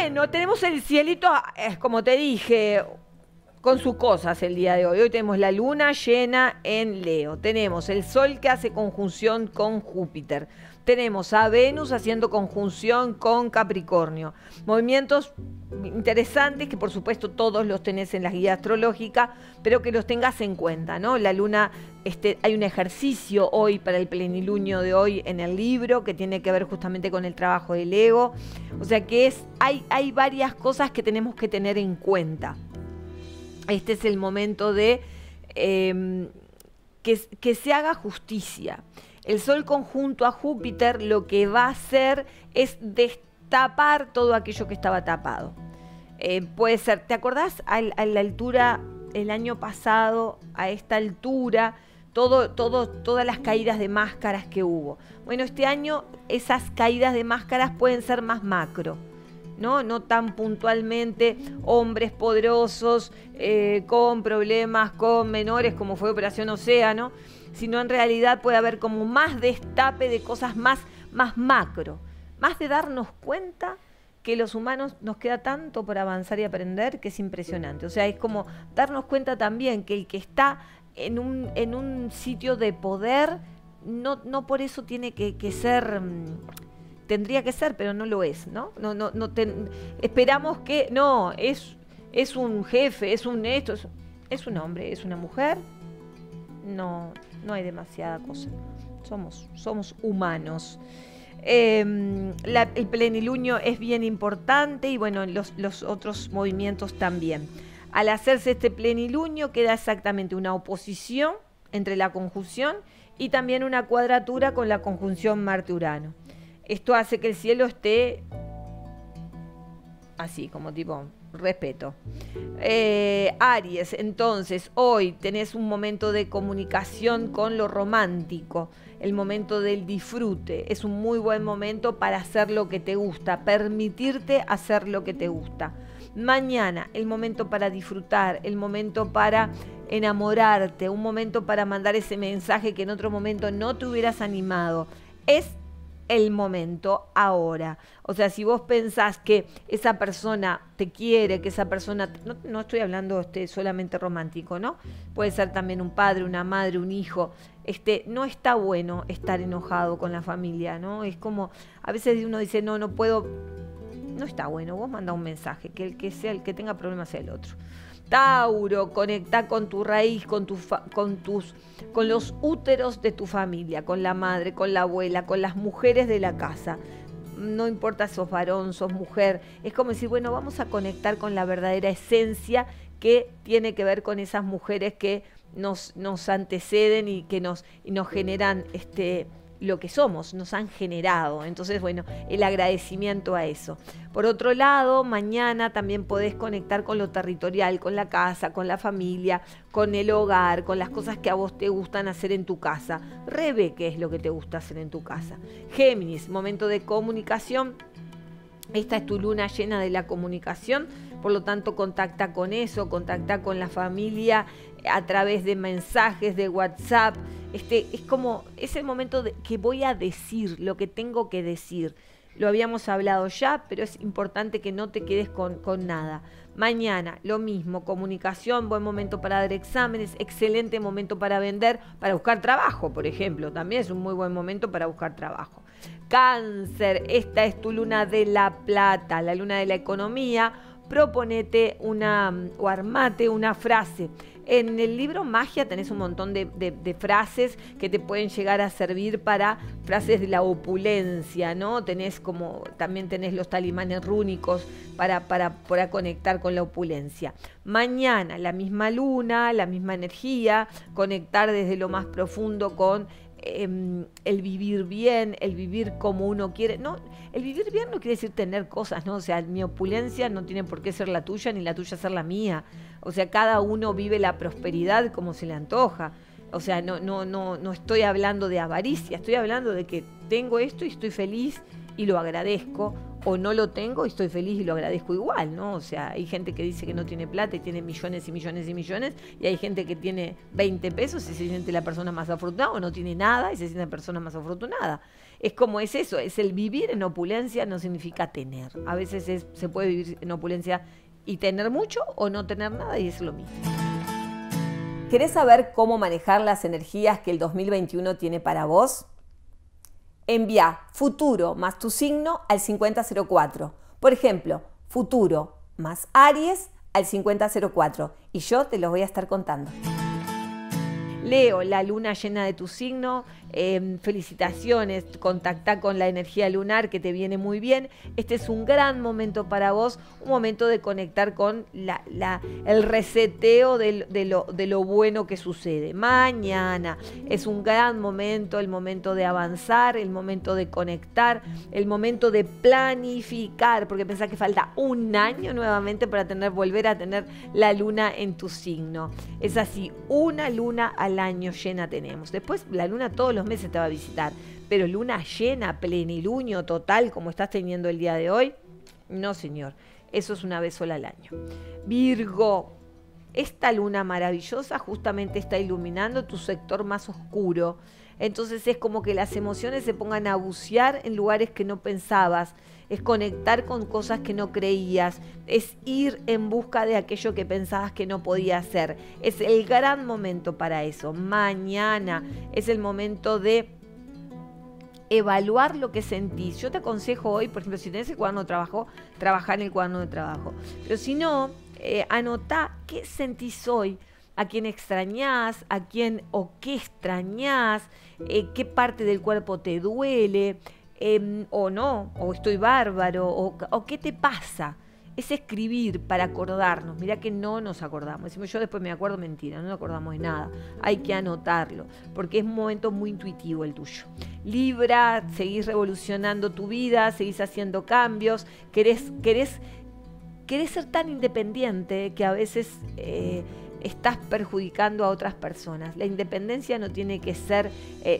Bueno, tenemos el cielito, como te dije, con sus cosas el día de hoy. Hoy tenemos la luna llena en Leo. Tenemos el Sol que hace conjunción con Júpiter. Tenemos a Venus haciendo conjunción con Capricornio. Movimientos interesantes que por supuesto todos los tenés en la guía astrológica, pero que los tengas en cuenta, ¿no? La luna, hay un ejercicio hoy para el plenilunio de hoy en el libro que tiene que ver justamente con el trabajo del ego. O sea que hay varias cosas que tenemos que tener en cuenta. Este es el momento de que se haga justicia. El Sol conjunto a Júpiter lo que va a hacer es destapar todo aquello que estaba tapado. Puede ser, ¿te acordás a la altura, el año pasado, a esta altura, todas las caídas de máscaras que hubo? Bueno, este año esas caídas de máscaras pueden ser más macro. No tan puntualmente hombres poderosos con problemas, con menores como fue Operación Océano, sino en realidad puede haber como más destape de cosas más macro, más de darnos cuenta que los humanos nos queda tanto por avanzar y aprender que es impresionante. O sea, es como darnos cuenta también que el que está en un sitio de poder no por eso tiene que ser... Tendría que ser, pero no lo es, ¿no? Esperamos que... No, es un jefe, es un esto, es un hombre, es una mujer. No hay demasiada cosa. Somos humanos. El plenilunio es bien importante y bueno, los otros movimientos también. Al hacerse este plenilunio queda exactamente una oposición entre la conjunción y también una cuadratura con la conjunción Marte-Urano. Esto hace que el cielo esté así, como tipo respeto. Aries, entonces, hoy tenés un momento de comunicación con lo romántico, el momento del disfrute. Es un muy buen momento para hacer lo que te gusta, permitirte hacer lo que te gusta. Mañana, el momento para disfrutar, el momento para enamorarte, un momento para mandar ese mensaje que en otro momento no te hubieras animado. Es el momento ahora. O sea, si vos pensás que esa persona te quiere, que esa persona... No estoy hablando solamente romántico, ¿no? Puede ser también un padre, una madre, un hijo. No está bueno estar enojado con la familia, ¿no? Es como... A veces uno dice, no puedo... No está bueno. Vos mandá un mensaje, que el que tenga problemas sea el otro. Tauro, conecta con tu raíz, con los úteros de tu familia, con la madre, con la abuela, con las mujeres de la casa. No importa si sos varón, sos mujer. Es como decir, bueno, vamos a conectar con la verdadera esencia que tiene que ver con esas mujeres que nos anteceden y que nos generan lo que somos, nos han generado. Entonces, bueno, el agradecimiento a eso. Por otro lado, mañana también podés conectar con lo territorial, con la casa, con la familia, con el hogar, con las cosas que a vos te gustan hacer en tu casa. Revé qué es lo que te gusta hacer en tu casa. Géminis, momento de comunicación. Esta es tu luna llena de la comunicación, por lo tanto contacta con eso, contacta con la familia a través de mensajes, de WhatsApp. Es el momento que voy a decir lo que tengo que decir. Lo habíamos hablado ya, pero es importante que no te quedes con nada. Mañana, lo mismo, comunicación, buen momento para dar exámenes, excelente momento para vender, para buscar trabajo, por ejemplo. También es un muy buen momento para buscar trabajo. Cáncer, esta es tu luna de la plata, la luna de la economía. Proponete o armate una frase. En el libro Magia tenés un montón de frases que te pueden llegar a servir para frases de la opulencia, ¿no? También tenés los talismanes rúnicos para conectar con la opulencia. Mañana, la misma luna, la misma energía, conectar desde lo más profundo con el vivir bien, el vivir como uno quiere. No, el vivir bien no quiere decir tener cosas, ¿no? O sea, mi opulencia no tiene por qué ser la tuya ni la tuya ser la mía. O sea, cada uno vive la prosperidad como se le antoja. O sea, no estoy hablando de avaricia, estoy hablando de que tengo esto y estoy feliz y lo agradezco. o no lo tengo y estoy feliz y lo agradezco igual, ¿no? O sea, hay gente que dice que no tiene plata y tiene millones y millones y millones, y hay gente que tiene 20 pesos y se siente la persona más afortunada, o no tiene nada y se siente la persona más afortunada. Es como es eso, es el vivir en opulencia no significa tener. A veces se puede vivir en opulencia y tener mucho o no tener nada y es lo mismo. ¿Querés saber cómo manejar las energías que el 2021 tiene para vos? Envía futuro más tu signo al 5004. Por ejemplo, futuro más Aries al 5004. Y yo te los voy a estar contando. Leo, la luna llena de tu signo, felicitaciones, contacta con la energía lunar que te viene muy bien. Este es un gran momento para vos, un momento de conectar con el reseteo de lo bueno que sucede. Mañana es un gran momento, el momento de avanzar, el momento de conectar, el momento de planificar, porque pensás que falta un año nuevamente para volver a tener la luna en tu signo. Es así, una luna al año llena tenemos. Después la luna todos los meses te va a visitar, pero luna llena, plenilunio total como estás teniendo el día de hoy, no señor, eso es una vez sola al año. Virgo, esta luna maravillosa justamente está iluminando tu sector más oscuro, entonces es como que las emociones se pongan a bucear en lugares que no pensabas, es conectar con cosas que no creías, es ir en busca de aquello que pensabas que no podía hacer. Es el gran momento para eso. Mañana es el momento de evaluar lo que sentís. Yo te aconsejo hoy, por ejemplo, si tenés el cuaderno de trabajo, trabajar en el cuaderno de trabajo. Pero si no, anotá qué sentís hoy, a quién extrañás, a quién o qué extrañás, qué parte del cuerpo te duele, o no, o estoy bárbaro, o qué te pasa. Es escribir para acordarnos. Mirá que no nos acordamos. Decimos, yo después me acuerdo, mentira, no nos acordamos de nada. Hay que anotarlo, porque es un momento muy intuitivo el tuyo. Libra, seguís revolucionando tu vida, seguís haciendo cambios, querés ser tan independiente que a veces estás perjudicando a otras personas. La independencia no tiene que ser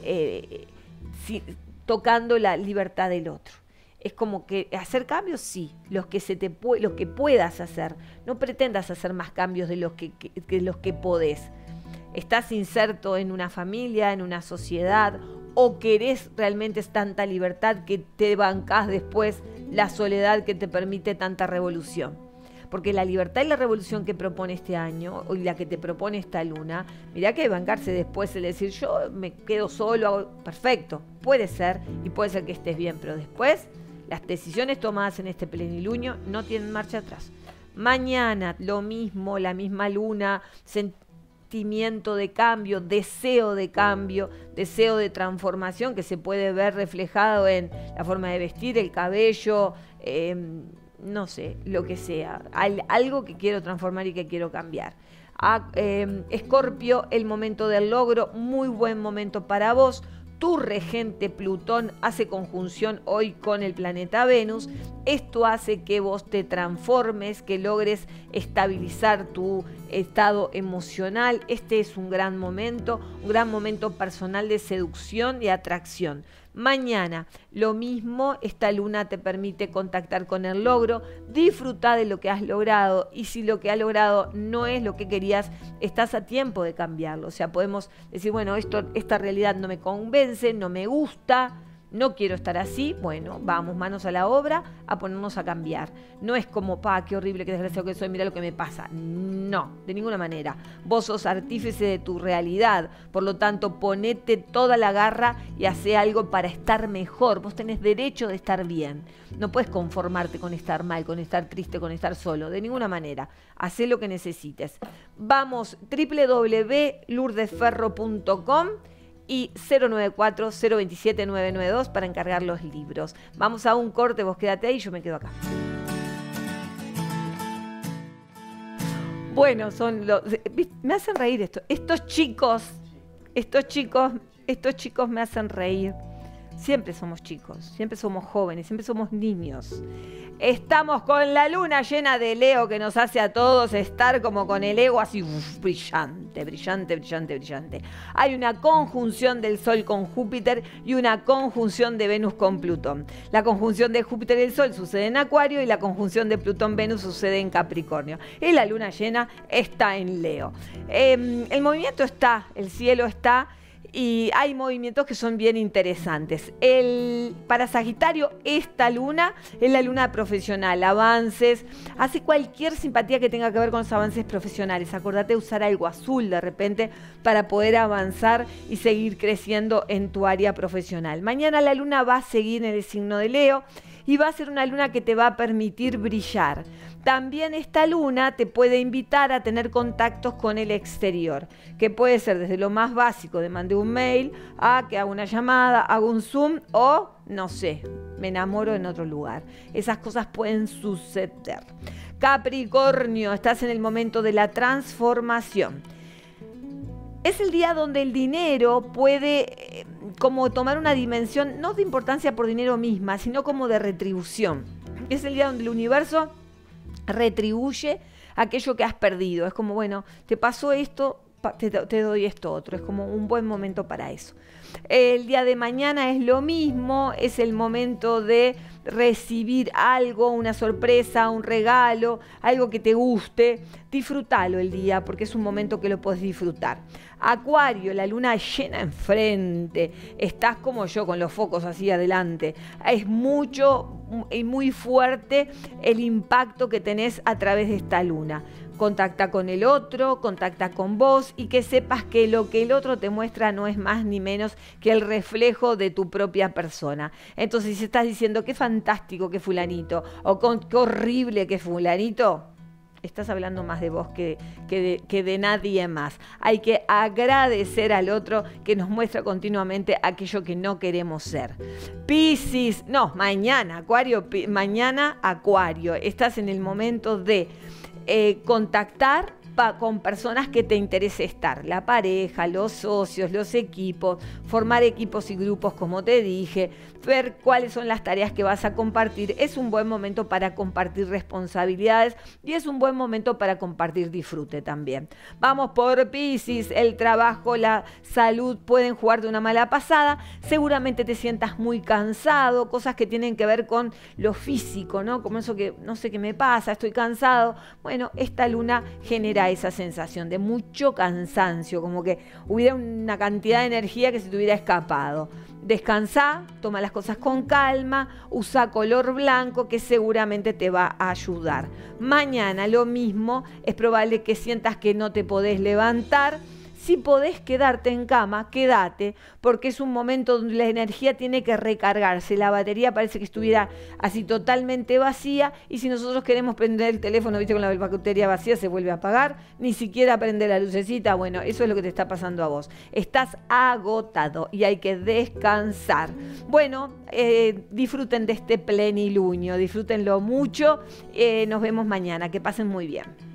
tocando la libertad del otro. Es como que hacer cambios, sí, los que puedas hacer. No pretendas hacer más cambios de los que podés. ¿Estás inserto en una familia, en una sociedad, o querés realmente tanta libertad que te bancás después la soledad que te permite tanta revolución? Porque la libertad y la revolución que propone este año, y la que te propone esta luna, mirá que bancarse después el decir, yo me quedo solo, perfecto, puede ser, y puede ser que estés bien, pero después las decisiones tomadas en este plenilunio no tienen marcha atrás. Mañana lo mismo, la misma luna, sentimiento de cambio, deseo de transformación que se puede ver reflejado en la forma de vestir, el cabello, no sé, lo que sea, algo que quiero transformar y que quiero cambiar. Escorpio, el momento del logro, muy buen momento para vos. Tu regente Plutón hace conjunción hoy con el planeta Venus. Esto hace que vos te transformes, que logres estabilizar tu estado emocional. Este es un gran momento personal de seducción y atracción. Mañana, lo mismo, esta luna te permite contactar con el logro, disfruta de lo que has logrado, y si lo que has logrado no es lo que querías, estás a tiempo de cambiarlo. O sea, podemos decir, bueno, esta realidad no me convence, no me gusta, no quiero estar así. Bueno, vamos, manos a la obra, a ponernos a cambiar. No es como, qué horrible, qué desgraciado que soy, mira lo que me pasa. No, de ninguna manera. Vos sos artífice de tu realidad, por lo tanto, ponete toda la garra y hace algo para estar mejor. Vos tenés derecho de estar bien. No puedes conformarte con estar mal, con estar triste, con estar solo, de ninguna manera. Hacé lo que necesites. Vamos, www.lourdesferro.com y 094-027-992 para encargar los libros. Vamos a un corte, vos quédate ahí y yo me quedo acá. Bueno, me hacen reír estos chicos me hacen reír, Siempre somos chicos, siempre somos jóvenes, siempre somos niños. Estamos con la luna llena de Leo que nos hace a todos estar como con el ego así brillante, brillante, brillante, brillante. Hay una conjunción del Sol con Júpiter y una conjunción de Venus con Plutón. La conjunción de Júpiter y el Sol sucede en Acuario y la conjunción de Plutón-Venus sucede en Capricornio. Y la luna llena está en Leo. El movimiento está, el cielo está. Y hay movimientos que son bien interesantes. Para Sagitario, esta luna es la luna profesional, avances, hace cualquier simpatía que tenga que ver con los avances profesionales. Acordate de usar algo azul de repente para poder avanzar y seguir creciendo en tu área profesional. Mañana la luna va a seguir en el signo de Leo y va a ser una luna que te va a permitir brillar. También esta luna te puede invitar a tener contactos con el exterior, que puede ser desde lo más básico de mandé un mail a que hago una llamada, hago un Zoom o, no sé, me enamoro en otro lugar. Esas cosas pueden suceder. Capricornio, estás en el momento de la transformación. Es el día donde el dinero puede como tomar una dimensión, no de importancia por dinero misma, sino como de retribución. Es el día donde el universo retribuye aquello que has perdido. Es como, bueno, te pasó esto, te doy esto otro. Es como un buen momento para eso. El día de mañana es lo mismo, es el momento de recibir algo, una sorpresa, un regalo, algo que te guste. Disfrútalo el día porque es un momento que lo podés disfrutar. Acuario, la luna llena enfrente, estás como yo con los focos así adelante. Es mucho y muy fuerte el impacto que tenés a través de esta luna. Contacta con el otro, contacta con vos y que sepas que lo que el otro te muestra no es más ni menos que el reflejo de tu propia persona. Entonces, si estás diciendo qué fantástico que fulanito o qué horrible que fulanito, estás hablando más de vos que de nadie más. Hay que agradecer al otro que nos muestra continuamente aquello que no queremos ser. Piscis, no, mañana, Acuario. Estás en el momento de contactar con personas que te interese estar, la pareja, los socios, los equipos, formar equipos y grupos como te dije, ver cuáles son las tareas que vas a compartir. Es un buen momento para compartir responsabilidades y es un buen momento para compartir disfrute también. Vamos por Piscis, el trabajo, la salud pueden jugar de una mala pasada, seguramente te sientas muy cansado, cosas que tienen que ver con lo físico, ¿no? Como eso que no sé qué me pasa, estoy cansado. Bueno, esta luna genera esa sensación de mucho cansancio, como que hubiera una cantidad de energía que se te hubiera escapado. Descansá, toma las cosas con calma, usa color blanco que seguramente te va a ayudar. Mañana lo mismo, es probable que sientas que no te podés levantar. Si podés quedarte en cama, quédate, porque es un momento donde la energía tiene que recargarse. La batería parece que estuviera así totalmente vacía y si nosotros queremos prender el teléfono, viste, con la batería vacía se vuelve a apagar, ni siquiera prende la lucecita. Bueno, eso es lo que te está pasando a vos. Estás agotado y hay que descansar. Bueno, disfruten de este plenilunio, disfrútenlo mucho. Nos vemos mañana. Que pasen muy bien.